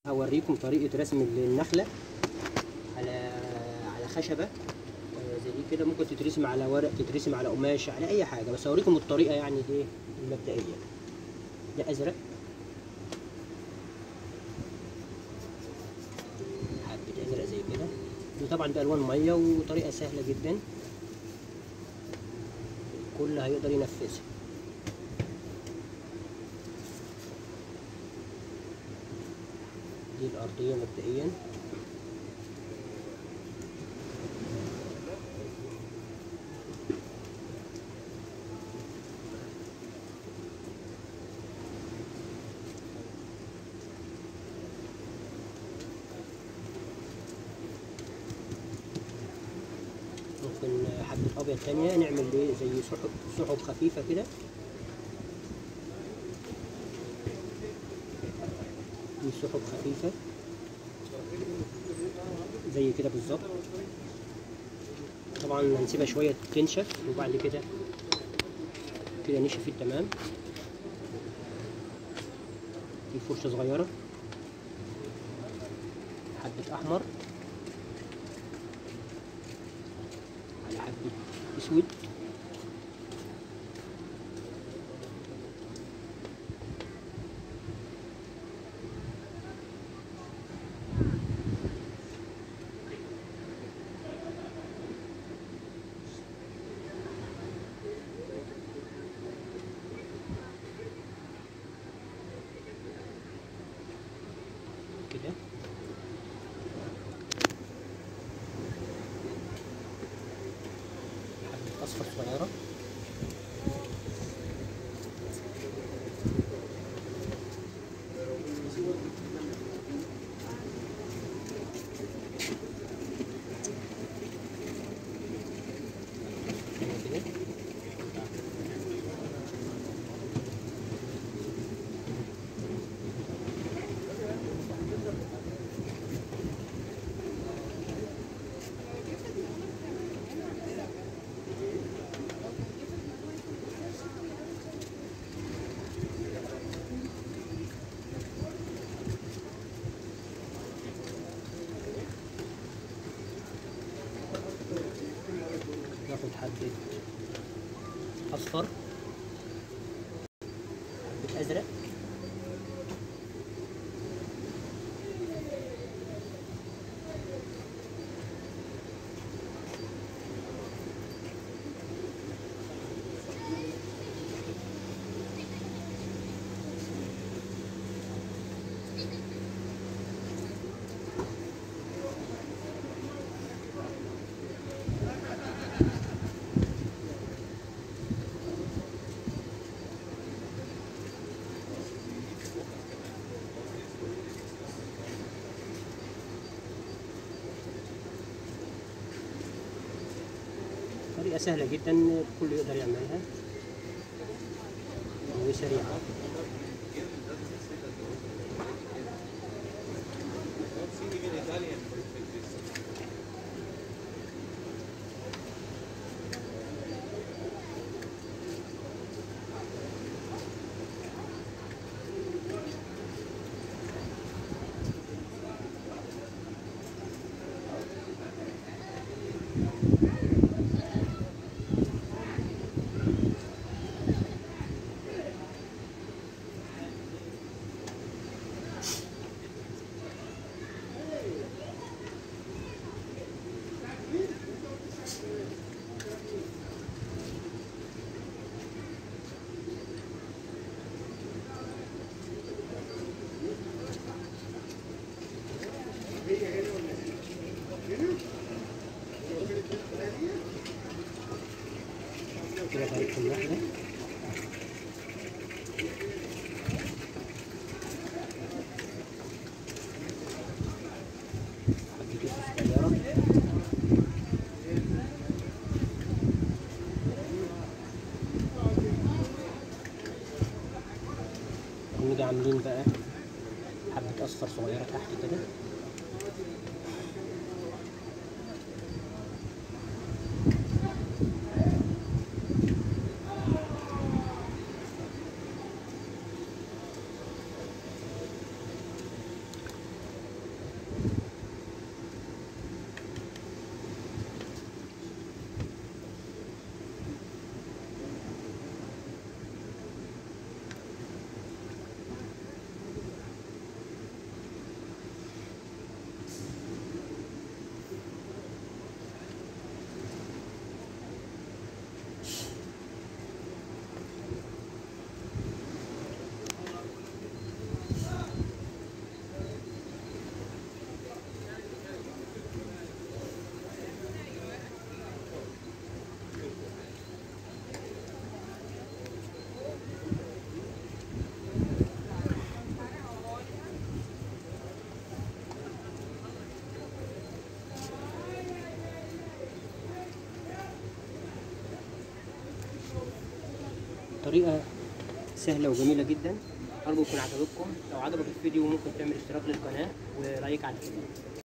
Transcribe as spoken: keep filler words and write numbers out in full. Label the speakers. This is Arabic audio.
Speaker 1: هوريكم طريقة رسم النخلة على على خشبة زي دي كده. ممكن تترسم على ورق، تترسم على قماش، على أي حاجة، بس هوريكم الطريقة يعني دي المبدئية. ده أزرق، حبة أزرق زي كده. دي طبعا بألوان مية، وطريقة سهلة جدا الكل هيقدر ينفذها. دي الأرضية مبدئيا. ممكن حبة أبيض تانية نعمل ايه زي سحب سحب خفيفة كده. دي سحب خفيفة زي كده بالظبط. طبعا هنسيبها شوية تنشف، وبعد كده كده نشفت تمام. دي فرشة صغيرة، حبة أحمر على حبة أسود. كده حبة أصفر صغيرة. ناخد حبة أصفر، حبة أزرق، طريقة سهلة جدا الكل يقدر يعملها وسريعة. كده طريقة النحلة. حبة صغيرة. ونيجي عاملين بقى حبة أصفر صغيرة تحت كده. طريقه سهله وجميله جدا. ارجو يكون عجبكم. لو عجبك الفيديو ممكن تعمل اشتراك للقناه ولايك على الفيديو.